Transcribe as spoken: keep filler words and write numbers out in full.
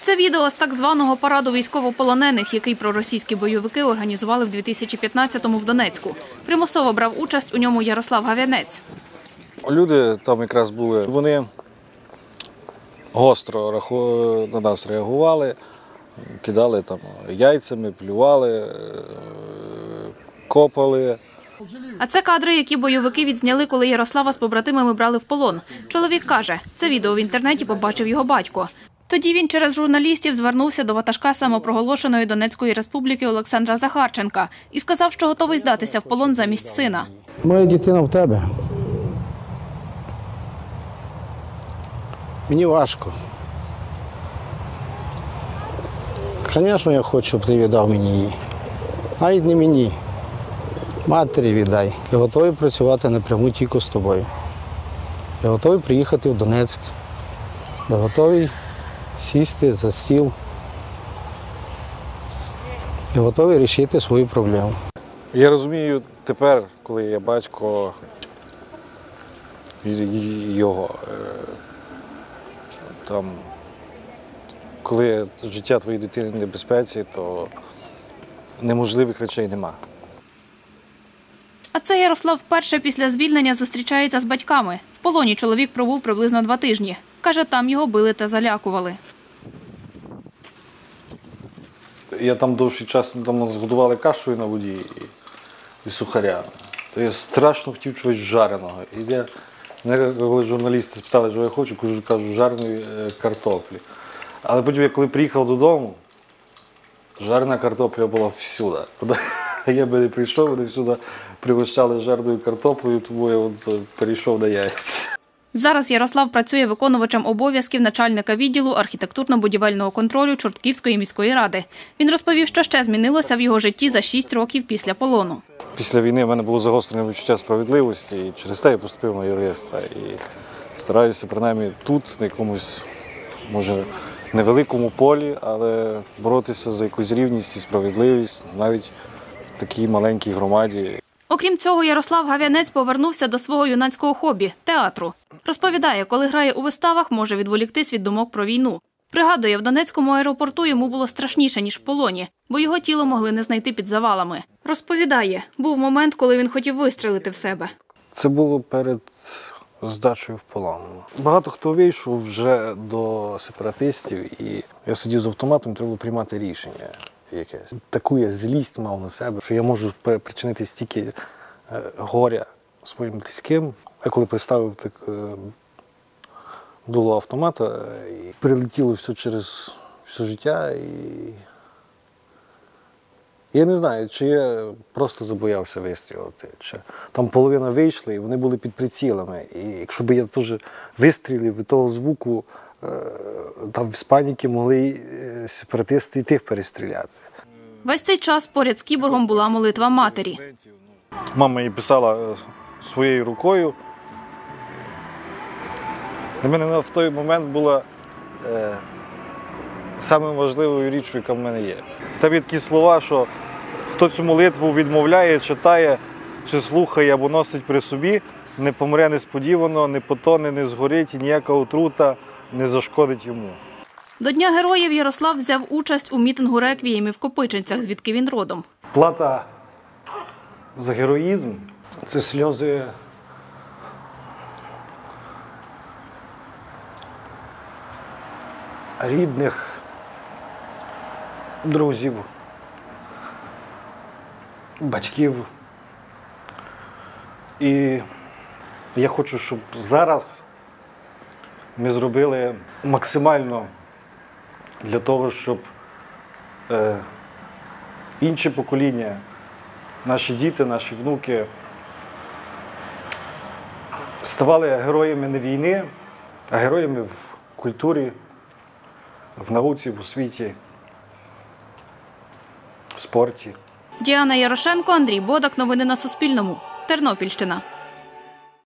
Це відео з так званого параду військовополонених, який проросійські бойовики організували в дві тисячі п'ятнадцятому в Донецьку. Примусово брав участь у ньому Ярослав Гав'янець. Люди там якраз були, вони гостро на нас реагували, кидали там яйцями, плювали, копали. А це кадри, які бойовики відзняли, коли Ярослава з побратимами брали в полон. Чоловік каже, це відео в інтернеті побачив його батько. Тоді він через журналістів звернувся до ватажка самопроголошеної Донецької республіки Олександра Захарченка і сказав, що готовий здатися в полон замість сина. Моя дитина в тебе. Мені важко. Звісно, я хочу, щоб ти віддав мені її. Навіть не мені. Матері віддай. Я готовий працювати напряму тільки з тобою. Я готовий приїхати в Донецьк. Я готовий сісти за стіл. Я готовий вирішити свою проблему. Я розумію тепер, коли я батько його, там, коли життя твоєї дитини в небезпеці, то неможливих речей нема. А це Ярослав вперше після звільнення зустрічається з батьками. В полоні чоловік пробув приблизно два тижні. Каже, там його били та залякували. Я там довший час, там нас годували кашею на воді і, і сухаря. То я страшно хотів чогось жареного. І я, мене, коли журналісти спитали, що я хочу, кажу, кажу жареної картоплі. Але потім, я коли приїхав додому, жарена картопля була всюди. Я би не прийшов, вони всюди пригощали жареною картоплею, тому я от перейшов на яйця. Зараз Ярослав працює виконувачем обов'язків начальника відділу архітектурно-будівельного контролю Чортківської міської ради. Він розповів, що ще змінилося в його житті за шість років після полону. Після війни в мене було загострене відчуття справедливості, і через те я поступив на юриста. І стараюся, принаймні, тут, на якомусь, може, невеликому полі, але боротися за якусь рівність і справедливість навіть в такій маленькій громаді. Окрім цього, Ярослав Гав'янець повернувся до свого юнацького хобі – театру. Розповідає, коли грає у виставах, може відволіктись від думок про війну. Пригадує, в Донецькому аеропорту йому було страшніше, ніж в полоні, бо його тіло могли не знайти під завалами. Розповідає, був момент, коли він хотів вистрелити в себе. Це було перед здачею в полон. Багато хто вийшов вже до сепаратистів, і я сидів з автоматом, треба було приймати рішення якесь. Таку я злість мав на себе, що я можу причинити стільки горя своїм близьким. Я коли приставив так дуло автомата, і прилетіло все через все життя. І я не знаю, чи я просто забоявся вистрілити, чи там половина вийшли, і вони були під прицілами. І якщо б я теж вистрілив від того звуку, там з паніки могли сепаратисти і тих перестріляти. Весь цей час поряд з кіборгом була молитва матері. Мама їй писала своєю рукою. Для мене в той момент була е, самою важливою річчю, яка в мене є. Там є такі слова, що хто цю молитву відмовляє, читає, чи слухає або носить при собі, не помре несподівано, не потоне, не згорить, і ніяка отрута не зашкодить йому. До Дня героїв Ярослав взяв участь у мітингу реквіємів в Копичинцях, звідки він родом. Плата за героїзм – це сльози рідних, друзів, батьків. І я хочу, щоб зараз ми зробили максимально для того, щоб е, інші покоління, наші діти, наші внуки ставали героями не війни, а героями в культурі, в науці, в освіті, в спорті. Діана Ярошенко, Андрій Бодак. Новини на Суспільному. Тернопільщина.